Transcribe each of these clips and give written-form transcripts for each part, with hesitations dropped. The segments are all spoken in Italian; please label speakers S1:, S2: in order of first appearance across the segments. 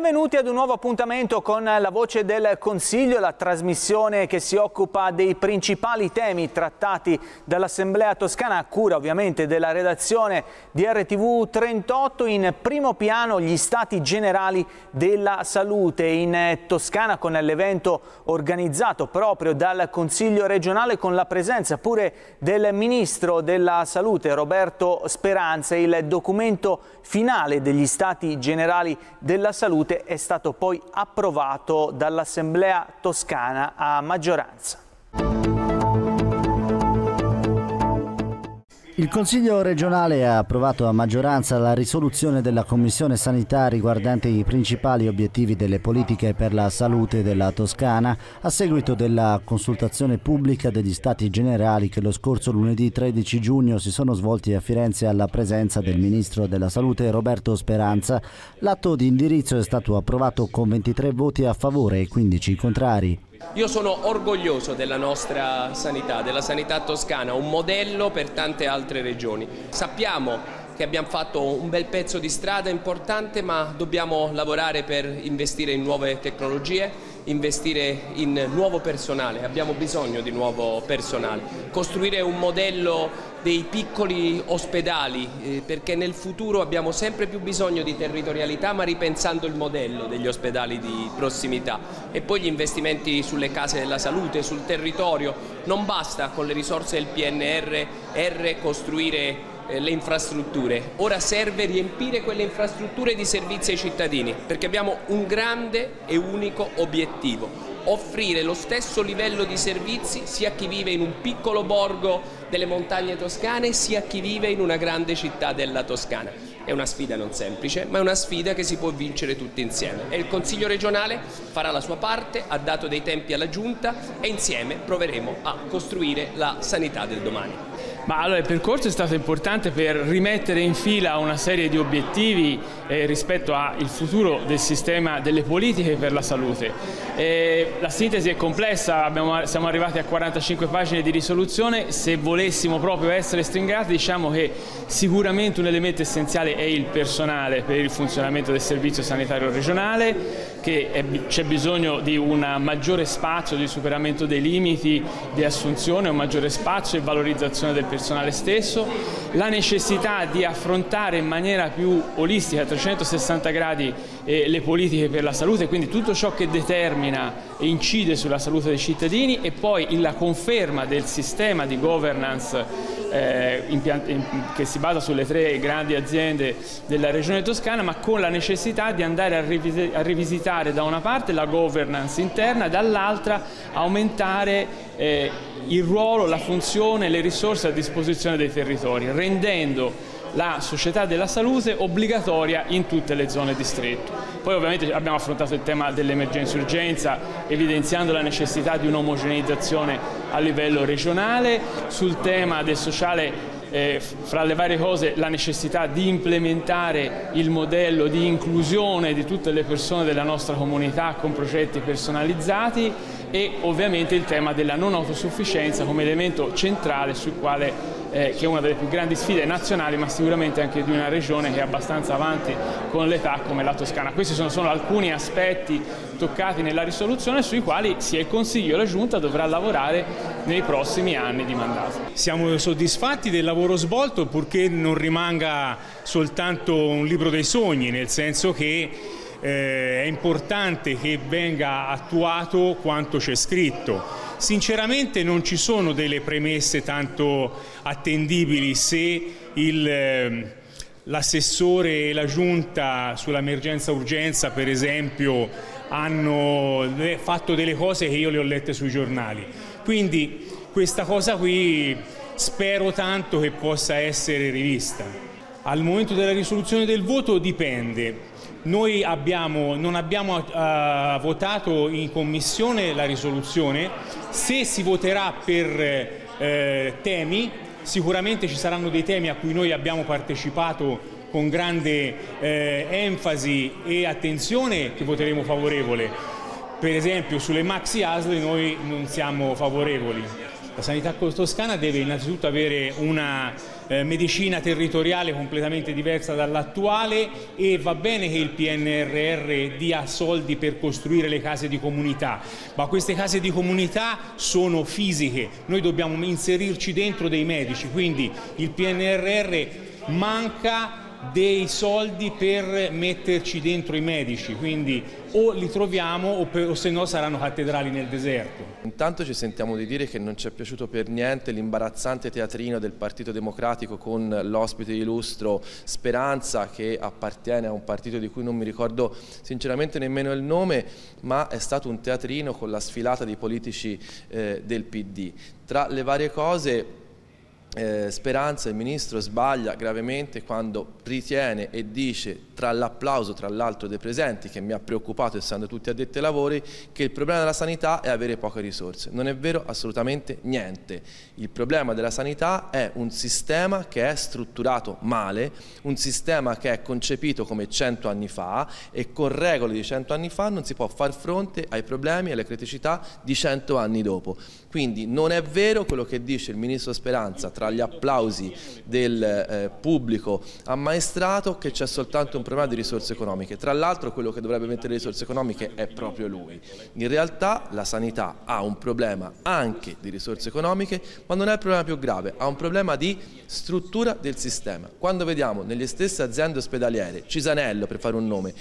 S1: Benvenuti ad un nuovo appuntamento con la Voce del Consiglio, la trasmissione che si occupa dei principali temi trattati dall'Assemblea toscana, a cura ovviamente della redazione di RTV 38. In primo piano gli stati generali della salute in Toscana, con l'evento organizzato proprio dal Consiglio regionale, con la presenza pure del Ministro della Salute Roberto Speranza. Il documento finale degli stati generali della salute è stato poi approvato dall'Assemblea toscana a maggioranza.
S2: Il Consiglio regionale ha approvato a maggioranza la risoluzione della Commissione Sanità riguardante i principali obiettivi delle politiche per la salute della Toscana, a seguito della consultazione pubblica degli Stati Generali che lo scorso lunedì 13 giugno si sono svolti a Firenze alla presenza del Ministro della Salute Roberto Speranza. L'atto di indirizzo è stato approvato con 23 voti a favore e 15 contrari.
S3: Io sono orgoglioso della nostra sanità, della sanità toscana, un modello per tante altre regioni. Sappiamo che abbiamo fatto un bel pezzo di strada importante, ma dobbiamo lavorare per investire in nuove tecnologie, investire in nuovo personale. Abbiamo bisogno di nuovo personale, costruire un modello dei piccoli ospedali, perché nel futuro abbiamo sempre più bisogno di territorialità, ma ripensando il modello degli ospedali di prossimità. E poi gli investimenti sulle case della salute, sul territorio. Non basta con le risorse del PNRR costruire le infrastrutture, ora serve riempire quelle infrastrutture di servizi ai cittadini, perché abbiamo un grande e unico obiettivo: offrire lo stesso livello di servizi sia a chi vive in un piccolo borgo delle montagne toscane sia a chi vive in una grande città della Toscana. È una sfida non semplice, ma è una sfida che si può vincere tutti insieme, e il Consiglio regionale farà la sua parte, ha dato dei tempi alla Giunta e insieme proveremo a costruire la sanità del domani.
S4: Ma allora il percorso è stato importante per rimettere in fila una serie di obiettivi rispetto al futuro del sistema delle politiche per la salute. La sintesi è complessa, siamo arrivati a 45 pagine di risoluzione. Se volessimo proprio essere stringati, diciamo che sicuramente un elemento essenziale è il personale per il funzionamento del servizio sanitario regionale, che c'è bisogno di un maggiore spazio di superamento dei limiti di assunzione, un maggiore spazio e valorizzazione del personale stesso, la necessità di affrontare in maniera più olistica, a 360 gradi, le politiche per la salute, quindi tutto ciò che determina e incide sulla salute dei cittadini, e poi la conferma del sistema di governance che si basa sulle 3 grandi aziende della regione toscana, ma con la necessità di andare a rivisitare da una parte la governance interna, dall'altra aumentare il ruolo, la funzione, le risorse a disposizione dei territori, rendendo la società della salute obbligatoria in tutte le zone distretto. Poi ovviamente abbiamo affrontato il tema dell'emergenza-urgenza, evidenziando la necessità di un'omogeneizzazione a livello regionale. Sul tema del sociale, fra le varie cose, la necessità di implementare il modello di inclusione di tutte le persone della nostra comunità con progetti personalizzati, e ovviamente il tema della non autosufficienza come elemento centrale, sul quale che è una delle più grandi sfide nazionali, ma sicuramente anche di una regione che è abbastanza avanti con l'età come la Toscana. Questi sono solo alcuni aspetti toccati nella risoluzione, sui quali sia il Consiglio che la Giunta dovrà lavorare nei prossimi anni di mandato.
S5: Siamo soddisfatti del lavoro svolto, purché non rimanga soltanto un libro dei sogni, nel senso che è importante che venga attuato quanto c'è scritto. Sinceramente non ci sono delle premesse tanto attendibili se l'assessore e la Giunta sull'emergenza-urgenza, per esempio, hanno fatto delle cose che io le ho lette sui giornali. Quindi questa cosa qui spero tanto che possa essere rivista. Al momento della risoluzione del voto dipende. Noi non abbiamo votato in commissione la risoluzione. Se si voterà per temi, sicuramente ci saranno dei temi a cui noi abbiamo partecipato con grande enfasi e attenzione, che voteremo favorevole. Per esempio sulle maxi ASL noi non siamo favorevoli. La sanità toscana deve innanzitutto avere una medicina territoriale completamente diversa dall'attuale e va bene che il PNRR dia soldi per costruire le case di comunità, ma queste case di comunità sono fisiche, noi dobbiamo inserirci dentro dei medici, quindi il PNRR manca dei soldi per metterci dentro i medici, quindi o li troviamo o se no saranno cattedrali nel deserto.
S6: Intanto ci sentiamo di dire che non ci è piaciuto per niente l'imbarazzante teatrino del Partito Democratico con l'ospite di lustro Speranza, che appartiene a un partito di cui non mi ricordo sinceramente nemmeno il nome, ma è stato un teatrino con la sfilata di politici del PD. Tra le varie cose, Speranza, il ministro, sbaglia gravemente quando ritiene e dice, tra l'applauso tra l'altro dei presenti, che mi ha preoccupato essendo tutti addetti ai lavori, che il problema della sanità è avere poche risorse. Non è vero assolutamente niente. Il problema della sanità è un sistema che è strutturato male, un sistema che è concepito come 100 anni fa e con regole di 100 anni fa non si può far fronte ai problemi e alle criticità di 100 anni dopo. Quindi non è vero quello che dice il ministro Speranza tra gli applausi del pubblico ammaestrato, che c'è soltanto un problema di risorse economiche. Tra l'altro quello che dovrebbe mettere le risorse economiche è proprio lui. In realtà la sanità ha un problema anche di risorse economiche, ma non è il problema più grave, ha un problema di struttura del sistema. Quando vediamo nelle stesse aziende ospedaliere, Cisanello per fare un nome,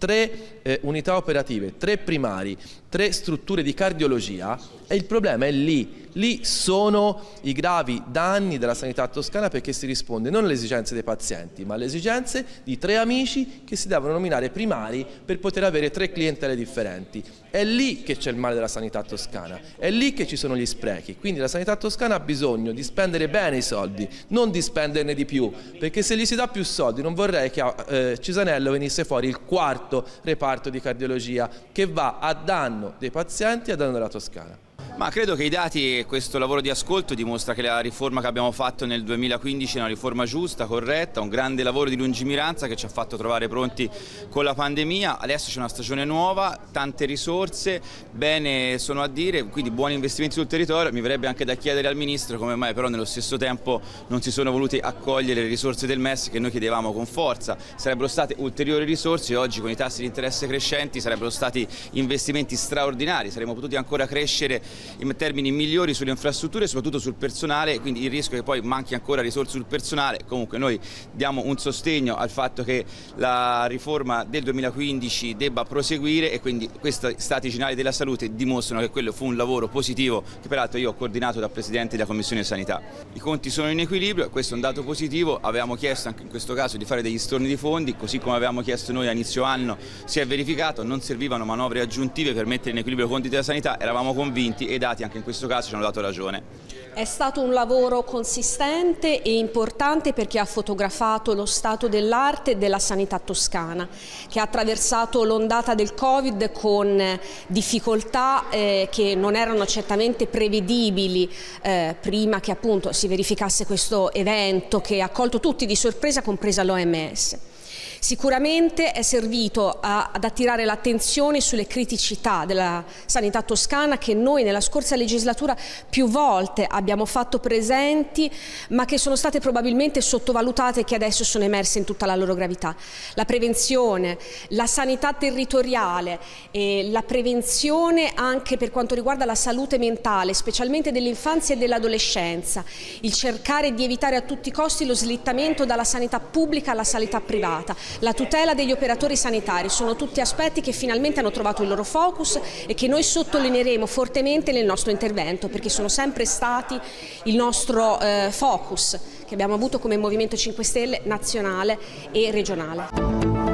S6: 3 unità operative, 3 primari, 3 strutture di cardiologia, e il problema è lì. Lì sono i gravi danni della sanità toscana, perché si risponde non alle esigenze dei pazienti, ma alle esigenze di 3 amici che si devono nominare primari per poter avere 3 clientele differenti. È lì che c'è il male della sanità toscana, è lì che ci sono gli sprechi. Quindi la sanità toscana ha bisogno di spendere bene i soldi, non di spenderne di più, perché se gli si dà più soldi non vorrei che a Cisanello venisse fuori il 4º reparto di cardiologia, che va a danno dei pazienti e a danno della Toscana.
S7: Ma credo che i dati e questo lavoro di ascolto dimostra che la riforma che abbiamo fatto nel 2015 è una riforma giusta, corretta, un grande lavoro di lungimiranza che ci ha fatto trovare pronti con la pandemia. Adesso c'è una stagione nuova, tante risorse, bene sono a dire, quindi buoni investimenti sul territorio. Mi verrebbe anche da chiedere al Ministro come mai però nello stesso tempo non si sono voluti accogliere le risorse del MES che noi chiedevamo con forza. Sarebbero state ulteriori risorse e oggi con i tassi di interesse crescenti sarebbero stati investimenti straordinari, saremmo potuti ancora crescere in termini migliori sulle infrastrutture e soprattutto sul personale, quindi il rischio che poi manchi ancora risorse sul personale. Comunque noi diamo un sostegno al fatto che la riforma del 2015 debba proseguire e quindi questi stati generali della salute dimostrano che quello fu un lavoro positivo che peraltro io ho coordinato da Presidente della Commissione Sanità. I conti sono in equilibrio, questo è un dato positivo, avevamo chiesto anche in questo caso di fare degli storni di fondi, così come avevamo chiesto noi a inizio anno si è verificato, non servivano manovre aggiuntive per mettere in equilibrio i conti della sanità, eravamo convinti e i dati anche in questo caso ci hanno dato ragione.
S8: È stato un lavoro consistente e importante perché ha fotografato lo stato dell'arte della sanità toscana, che ha attraversato l'ondata del Covid con difficoltà che non erano certamente prevedibili prima che appunto si verificasse questo evento che ha colto tutti di sorpresa, compresa l'OMS. Sicuramente è servito ad attirare l'attenzione sulle criticità della sanità toscana che noi nella scorsa legislatura più volte abbiamo fatto presenti, ma che sono state probabilmente sottovalutate e che adesso sono emerse in tutta la loro gravità. La prevenzione, la sanità territoriale e la prevenzione anche per quanto riguarda la salute mentale, specialmente dell'infanzia e dell'adolescenza, il cercare di evitare a tutti i costi lo slittamento dalla sanità pubblica alla sanità privata, la tutela degli operatori sanitari, sono tutti aspetti che finalmente hanno trovato il loro focus e che noi sottolineeremo fortemente nel nostro intervento, perché sono sempre stati il nostro focus che abbiamo avuto come Movimento 5 Stelle nazionale e regionale.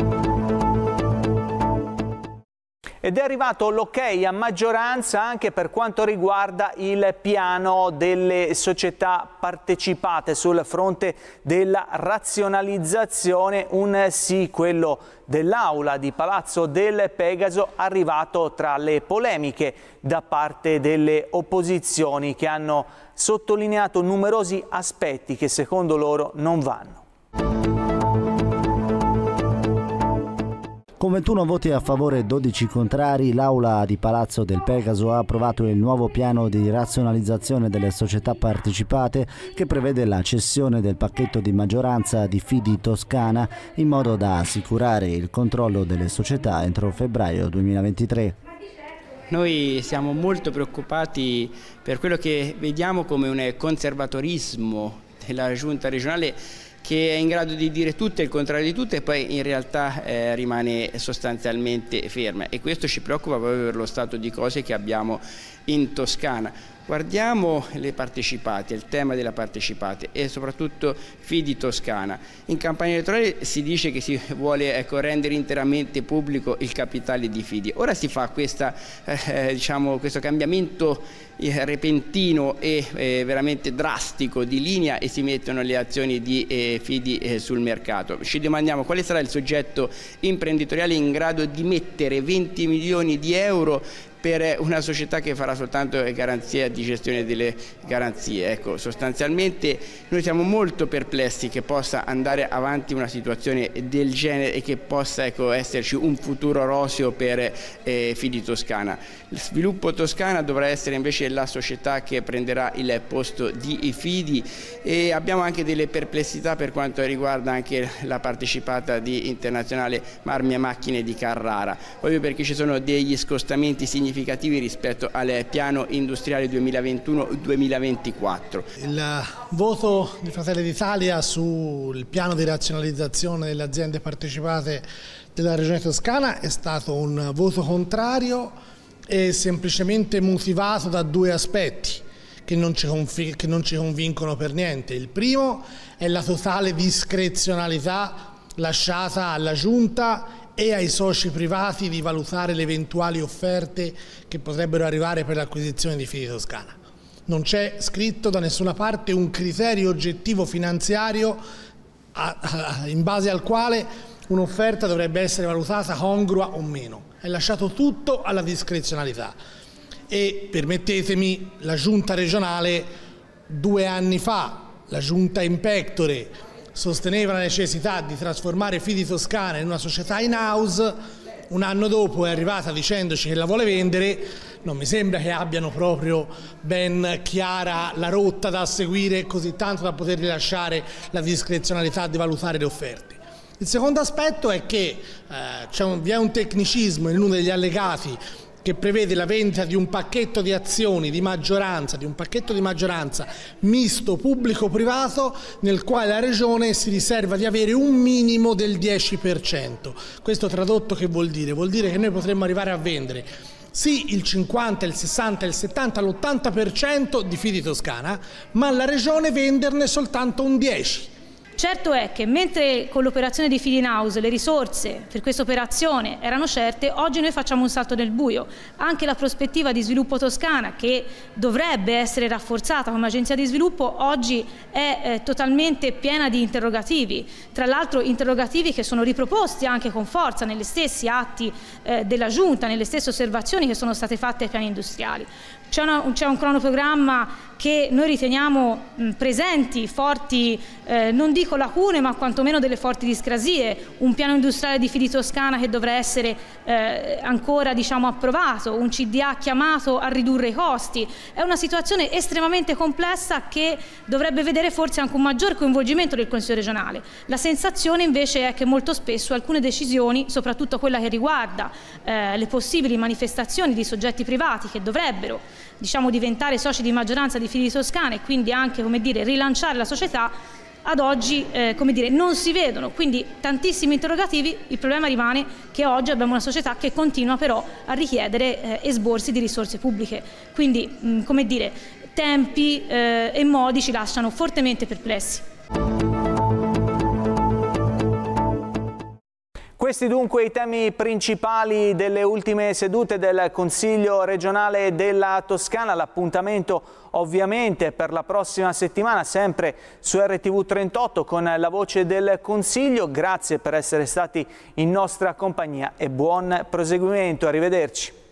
S1: Ed è arrivato l'ok a maggioranza anche per quanto riguarda il piano delle società partecipate sul fronte della razionalizzazione, un sì, quello dell'Aula di Palazzo del Pegaso, arrivato tra le polemiche da parte delle opposizioni che hanno sottolineato numerosi aspetti che secondo loro non vanno.
S2: Con 21 voti a favore e 12 contrari, l'Aula di Palazzo del Pegaso ha approvato il nuovo piano di razionalizzazione delle società partecipate che prevede la cessione del pacchetto di maggioranza di Fidi Toscana in modo da assicurare il controllo delle società entro febbraio 2023.
S9: Noi siamo molto preoccupati per quello che vediamo come un conservatorismo della giunta regionale che è in grado di dire tutto e il contrario di tutto e poi in realtà rimane sostanzialmente ferma, e questo ci preoccupa proprio per lo stato di cose che abbiamo in Toscana. Guardiamo le partecipate, il tema della partecipate e soprattutto Fidi Toscana. In campagna elettorale si dice che si vuole rendere interamente pubblico il capitale di Fidi. Ora si fa questo cambiamento repentino e veramente drastico di linea e si mettono le azioni di Fidi sul mercato. Ci domandiamo quale sarà il soggetto imprenditoriale in grado di mettere 20 milioni di euro per una società che farà soltanto garanzia di gestione delle garanzie. Ecco, sostanzialmente noi siamo molto perplessi che possa andare avanti una situazione del genere e che possa esserci un futuro roseo per Fidi Toscana. Il Sviluppo Toscana dovrà essere invece la società che prenderà il posto di Fidi, e abbiamo anche delle perplessità per quanto riguarda anche la partecipata di Internazionale Marmi Macchine di Carrara, proprio perché ci sono degli scostamenti significativi rispetto al piano industriale 2021-2024.
S10: Il voto di Fratelli d'Italia sul piano di razionalizzazione delle aziende partecipate della Regione Toscana è stato un voto contrario e semplicemente motivato da due aspetti che non ci convincono per niente. Il primo è la totale discrezionalità lasciata alla Giunta e ai soci privati di valutare le eventuali offerte che potrebbero arrivare per l'acquisizione di Fidi Toscana. Non c'è scritto da nessuna parte un criterio oggettivo finanziario in base al quale un'offerta dovrebbe essere valutata congrua o meno. È lasciato tutto alla discrezionalità. E permettetemi, la Giunta regionale 2 anni fa, la Giunta in pectore, sosteneva la necessità di trasformare Fidi Toscana in una società in house, un anno dopo è arrivata dicendoci che la vuole vendere. Non mi sembra che abbiano proprio ben chiara la rotta da seguire così tanto da poter rilasciare la discrezionalità di valutare le offerte. Il secondo aspetto è che vi è un tecnicismo in uno degli allegati che prevede la vendita di un pacchetto di azioni di maggioranza, misto pubblico-privato, nel quale la Regione si riserva di avere un minimo del 10%. Questo tradotto che vuol dire? Vuol dire che noi potremmo arrivare a vendere sì il 50, il 60, il 70, l'80% di Fidi Toscana, ma la Regione venderne soltanto un 10%.
S11: Certo è che mentre con l'operazione di Fidi in House le risorse per questa operazione erano certe, oggi noi facciamo un salto nel buio. Anche la prospettiva di Sviluppo Toscana, che dovrebbe essere rafforzata come agenzia di sviluppo, oggi è totalmente piena di interrogativi. Tra l'altro interrogativi che sono riproposti anche con forza negli stessi atti della Giunta, nelle stesse osservazioni che sono state fatte ai piani industriali. C'è un cronoprogramma che noi riteniamo presenti forti, non dico lacune, ma quantomeno delle forti discrasie. Un piano industriale di Fidi Toscana che dovrà essere ancora approvato, un CDA chiamato a ridurre i costi. È una situazione estremamente complessa che dovrebbe vedere forse anche un maggior coinvolgimento del Consiglio regionale. La sensazione invece è che molto spesso alcune decisioni, soprattutto quella che riguarda le possibili manifestazioni di soggetti privati che dovrebbero diventare soci di maggioranza di Fidi Toscana e quindi anche rilanciare la società, ad oggi non si vedono. Quindi tantissimi interrogativi. Il problema rimane che oggi abbiamo una società che continua però a richiedere esborsi di risorse pubbliche. Quindi tempi e modi ci lasciano fortemente perplessi.
S1: Questi dunque i temi principali delle ultime sedute del Consiglio regionale della Toscana. L'appuntamento ovviamente per la prossima settimana sempre su RTV 38 con la voce del Consiglio. Grazie per essere stati in nostra compagnia e buon proseguimento. Arrivederci.